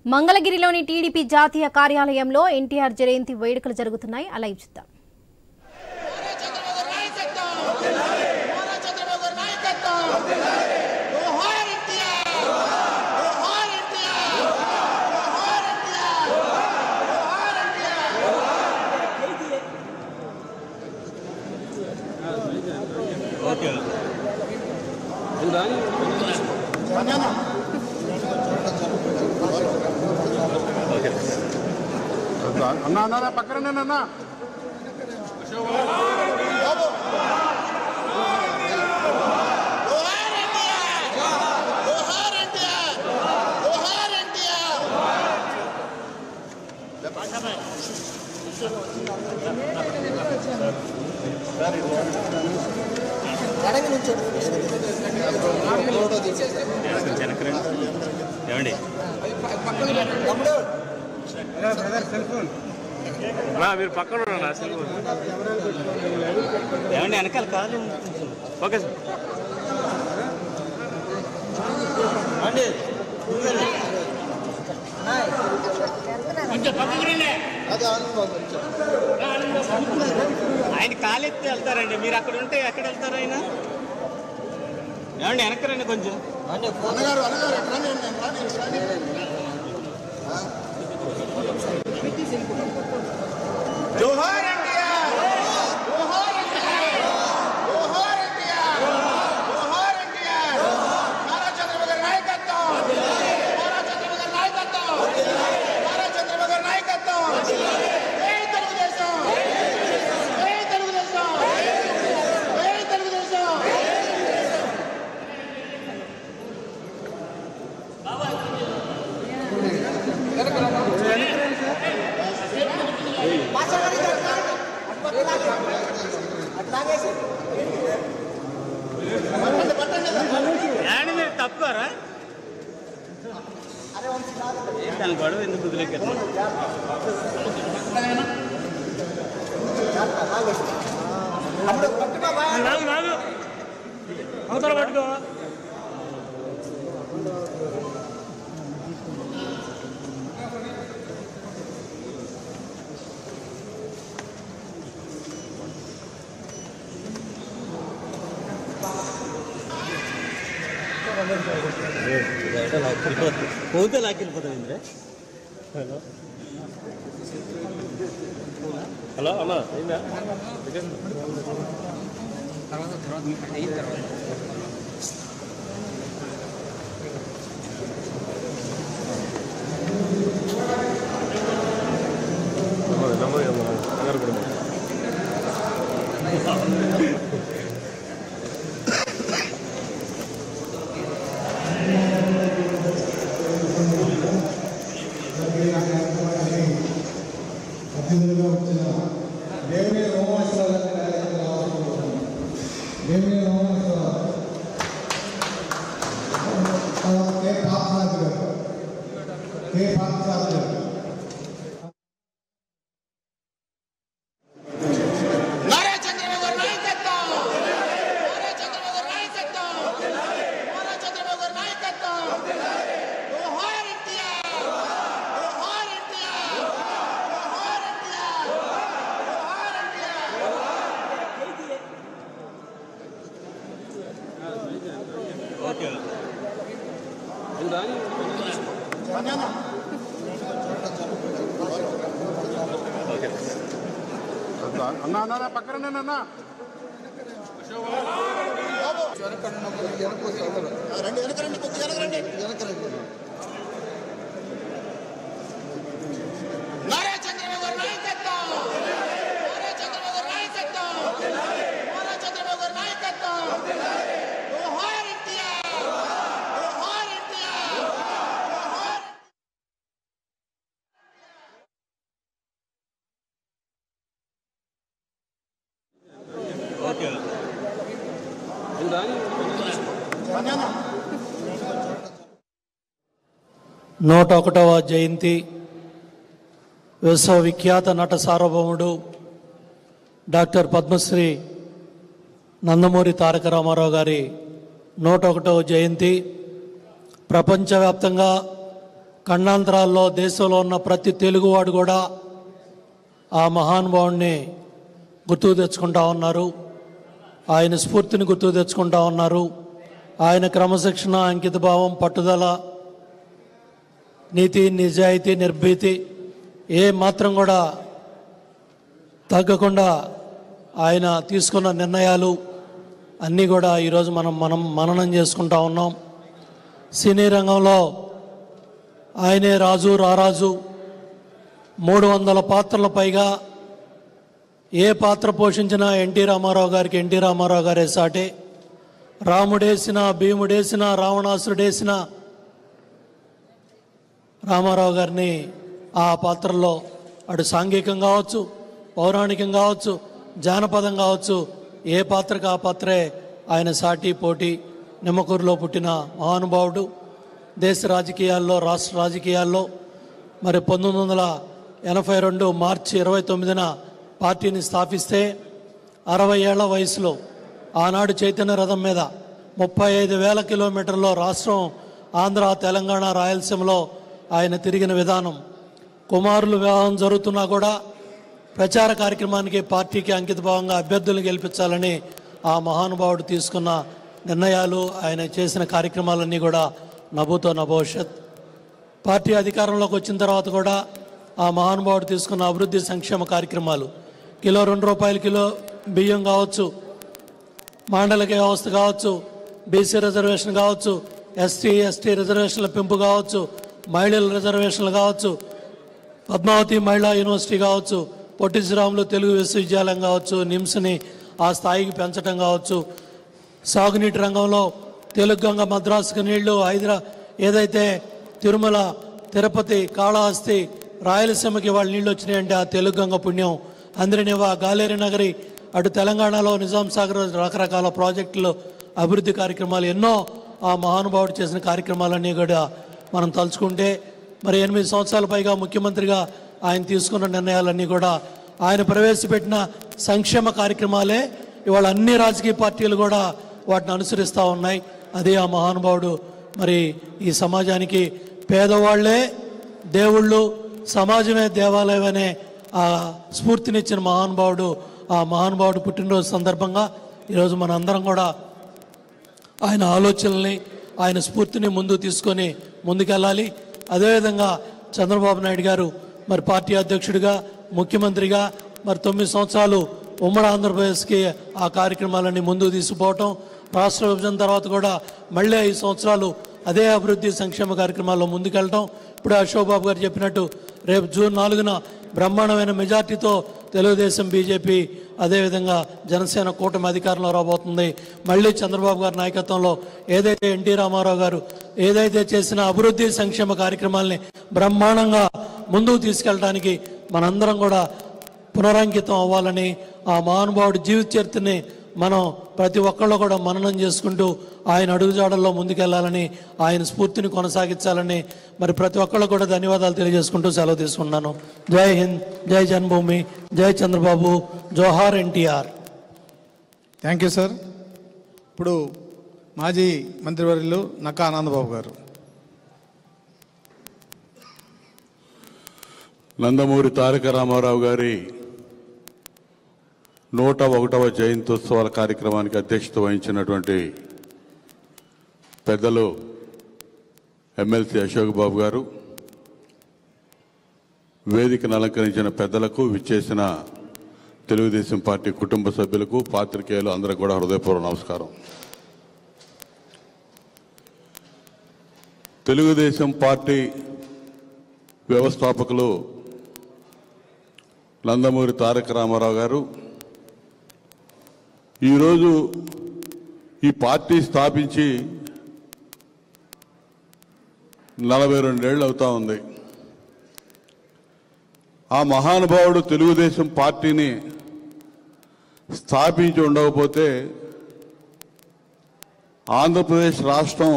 మంగళగిరిలోని టీడీపీ జాతీయ కార్యాలయంలో ఎన్టీఆర్ జయంతి వేడుకలు జరుగుతున్నాయి. అలా చూద్దాం. అన్నా పక్కన అన్నా మీరు పక్కన ఉన్నా సెల్ ఫోన్ ఏమండి వెనకాల కాదు. ఓకే సార్ అండి ఆయన కాలెత్తి వెళ్తారండి. మీరు అక్కడ ఉంటే ఎక్కడ వెళ్తారు ఆయన? ఏమండి వెనకరండి కొంచెం. జోహార్ ఎన్టీఆర్, జోహార్ ఎన్టీఆర్, జోహార్ ఎన్టీఆర్, జోహార్ ఎన్టీఆర్. నారా చంద్రబాబు గారి నాయకత్వం, నారా చంద్రబాబు గారి నాయకత్వం, నారా చంద్రబాబు గారి నాయకత్వం. జై తెలుగుదేశం, జై తెలుగుదేశం, జై తెలుగుదేశం. మీరు తప్పుకోరా దాని గొడవ ఎందుకు కుదిలేక అవతల పట్టుకో. పోతే లాక్కెళ్ళిపోతాం. హలో హలో అమ్మా అయిందా? అతిథులుగా వచ్చిన దేవినేని ఉమామహేశ్వరరావు దేవినేని ఉమామహేశ్వరరావు, కె పార్థసారథి గారు, కె పార్థసారథి గారు. అన్నా పక్కన అన్నా నారా చంద్రబాబు గారి నాయకత్వం, నారా చంద్రబాబు గారి నాయకత్వం, నారా చంద్రబాబు గారి నాయకత్వం. జోహార్ ఎన్టీఆర్, జోహార్ ఎన్టీఆర్, జోహార్. ఓకే 101వ జయంతి విశ్వవిఖ్యాత నట సార్వభౌముడు డాక్టర్ పద్మశ్రీ నందమూరి తారక రామారావు గారి 101వ జయంతి ప్రపంచవ్యాప్తంగా ఖండాంతరాల్లో దేశంలో ఉన్న ప్రతి తెలుగువాడు కూడా ఆ మహానుభావుడిని గుర్తుకు తెచ్చుకుంటా ఉన్నారు. ఆయన స్ఫూర్తిని గుర్తుకు తెచ్చుకుంటా ఉన్నారు. ఆయన క్రమశిక్షణ, అంకితభావం, పట్టుదల, నీతి, నిజాయితీ, నిర్భీతి ఏ మాత్రం కూడా తగ్గకుండా ఆయన తీసుకున్న నిర్ణయాలు అన్నీ కూడా ఈరోజు మనం మననం చేసుకుంటా ఉన్నాం. సినీ రంగంలో ఆయనే రాజు రారాజు. 300 పాత్రల పైగా ఏ పాత్ర పోషించినా ఎన్టీ రామారావు గారికి ఎన్టీ రామారావు గారే సాటే. రాముడేసిన, భీముడేసిన, రావణాసురుడేసిన రామారావు గారిని ఆ పాత్రలో అటు సాంఘికం కావచ్చు, పౌరాణికం కావచ్చు, జానపదం కావచ్చు, ఏ పాత్రకు ఆ పాత్రే ఆయన సాటి పోటీ. నిమ్మకూరులో పుట్టిన మహానుభావుడు. దేశ రాజకీయాల్లో, రాష్ట్ర రాజకీయాల్లో మరి 1982 మార్చి 29న పార్టీని స్థాపిస్తే 60 ఏళ్ల వయసులో ఆనాడు చైతన్య రథం మీద 35,000 కిలోమీటర్లో రాష్ట్రం ఆంధ్ర, తెలంగాణ, రాయలసీమలో ఆయన తిరిగిన విధానం, కుమారులు వివాహం జరుగుతున్నా కూడా ప్రచార కార్యక్రమానికి, పార్టీకి అంకితభావంగా అభ్యర్థులను గెలిపించాలని ఆ మహానుభావుడు తీసుకున్న నిర్ణయాలు, ఆయన చేసిన కార్యక్రమాలన్నీ కూడా నభూతో నభవిష్యత్. పార్టీ అధికారంలోకి వచ్చిన తర్వాత కూడా ఆ మహానుభావుడు తీసుకున్న అభివృద్ధి సంక్షేమ కార్యక్రమాలు, కిలో 2 రూపాయల కిలో బియ్యం కావచ్చు, మాండలిక వ్యవస్థ కావచ్చు, బీసీ రిజర్వేషన్ కావచ్చు, ఎస్టీ ఎస్టీ రిజర్వేషన్ల పెంపు కావచ్చు, మహిళల రిజర్వేషన్లు కావచ్చు, పద్మావతి మహిళా యూనివర్సిటీ కావచ్చు, పొట్టి శ్రీరాములు తెలుగు విశ్వవిద్యాలయం కావచ్చు, నిమ్స్ని ఆ స్థాయికి పెంచడం కావచ్చు, సాగునీటి రంగంలో తెలుగుగంగ, మద్రాసుకు నీళ్లు, ఏదైతే తిరుమల, తిరుపతి, కాళహస్తి, రాయలసీమకి వాళ్ళ నీళ్ళు వచ్చినాయంటే ఆ తెలుగుగంగ పుణ్యం. అందరినివా, గాలేరి నగరి, అటు తెలంగాణలో నిజాం సాగర్, రకరకాల ప్రాజెక్టులు, అభివృద్ధి కార్యక్రమాలు ఎన్నో ఆ మహానుభావుడు చేసిన కార్యక్రమాలన్నీ కూడా మనం తలుచుకుంటే, మరి 8 సంవత్సరాల పైగా ముఖ్యమంత్రిగా ఆయన తీసుకున్న నిర్ణయాలన్నీ కూడా, ఆయన ప్రవేశపెట్టిన సంక్షేమ కార్యక్రమాలే ఇవాళ అన్ని రాజకీయ పార్టీలు కూడా వాటిని అనుసరిస్తూ ఉన్నాయి. అదే ఆ మహానుభావుడు. మరి ఈ సమాజానికి పేదవాళ్లే దేవుళ్ళు, సమాజమే దేవాలయం అనే ఆ స్ఫూర్తినిచ్చిన మహానుభావుడు. ఆ మహానుభావుడు పుట్టినరోజు సందర్భంగా ఈరోజు మన అందరం కూడా ఆయన ఆలోచనల్ని, ఆయన స్ఫూర్తిని ముందుకు తీసుకొని ముందుకెళ్ళాలి. అదేవిధంగా చంద్రబాబు నాయుడు గారు మరి పార్టీ అధ్యక్షుడిగా, ముఖ్యమంత్రిగా మరి 9 సంవత్సరాలు ఉమ్మడి ఆంధ్రప్రదేశ్కి ఆ కార్యక్రమాలన్నీ ముందుకు తీసుకుపోవటం, రాష్ట్ర విభజన తర్వాత కూడా మళ్ళీ 5 సంవత్సరాలు అదే అభివృద్ధి సంక్షేమ కార్యక్రమాల్లో ముందుకెళ్ళటం. ఇప్పుడే అశోక్ బాబు గారు చెప్పినట్టు రేపు జూన్ 4న బ్రహ్మాండమైన మెజార్టీతో తెలుగుదేశం, బీజేపీ, అదేవిధంగా జనసేన కూటమి అధికారంలో రాబోతుంది. మళ్ళీ చంద్రబాబు గారి నాయకత్వంలో ఏదైతే ఎన్టీ రామారావు గారు ఏదైతే చేసిన అభివృద్ధి సంక్షేమ కార్యక్రమాల్ని బ్రహ్మాండంగా ముందుకు తీసుకెళ్ళడానికి మనందరం కూడా పునరంకితం అవ్వాలని, ఆ మహానుభావుడి జీవిత చరిత్రని మనం ప్రతి ఒక్కళ్ళు కూడా మననం చేసుకుంటూ ఆయన అడుగుజాడల్లో ముందుకెళ్లాలని, ఆయన స్ఫూర్తిని కొనసాగించాలని మరి ప్రతి ఒక్కళ్ళు కూడా ధన్యవాదాలు తెలియజేసుకుంటూ సెలవు తీసుకున్నాను. జై హింద్, జై జన్మభూమి, జై చంద్రబాబు, జోహార్ ఎన్టీఆర్. Thank you sir. ఇప్పుడు మాజీ మంత్రివర్యులు నక్కా ఆనందబాబు గారు. నందమూరి తారక రామారావు గారి 101వ జయంత్యోత్సవాల కార్యక్రమానికి అధ్యక్షత వహించినటువంటి పెద్దలు ఎమ్మెల్సీ అశోక్ బాబు గారు, వేదికను అలంకరించిన పెద్దలకు, విచ్చేసిన తెలుగుదేశం పార్టీ కుటుంబ సభ్యులకు, పాత్రికేయులు అందరూ కూడా హృదయపూర్వక నమస్కారం. తెలుగుదేశం పార్టీ వ్యవస్థాపకులు నందమూరి తారక రామారావు గారు ఈరోజు ఈ పార్టీ స్థాపించి 42 ఏళ్ళు అవుతా ఉంది. ఆ మహానుభావుడు తెలుగుదేశం పార్టీని స్థాపించి ఉండకపోతే ఆంధ్రప్రదేశ్ రాష్ట్రం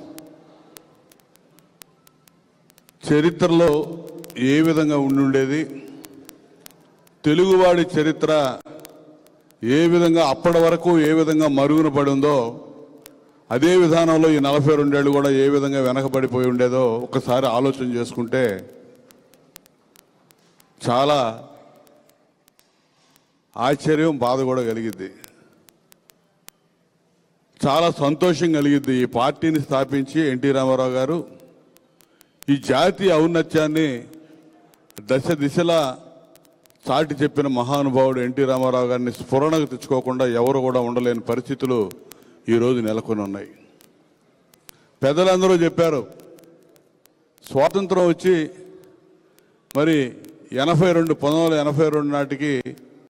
చరిత్రలో ఏ విధంగా ఉండుండేది, తెలుగువాడి చరిత్ర ఏ విధంగా అప్పటి వరకు ఏ విధంగా మరుగున పడిందో అదే విధానంలో ఈ 42 ఏళ్ళు కూడా ఏ విధంగా వెనకబడిపోయి ఉండేదో ఒకసారి ఆలోచన చేసుకుంటే చాలా ఆశ్చర్యం, బాధ కూడా కలిగిద్ది. చాలా సంతోషం కలిగిద్ది. ఈ పార్టీని స్థాపించి ఎన్టీ రామారావు గారు ఈ జాతీయ ఔన్నత్యాన్ని దశ దిశలా చాటి చెప్పిన మహానుభావుడు ఎన్టీ రామారావు గారిని స్ఫురణకు తెచ్చుకోకుండా ఎవరు కూడా ఉండలేని పరిస్థితులు ఈరోజు నెలకొని ఉన్నాయి. పెద్దలందరూ చెప్పారు, స్వాతంత్రం వచ్చి మరి 1982 నాటికి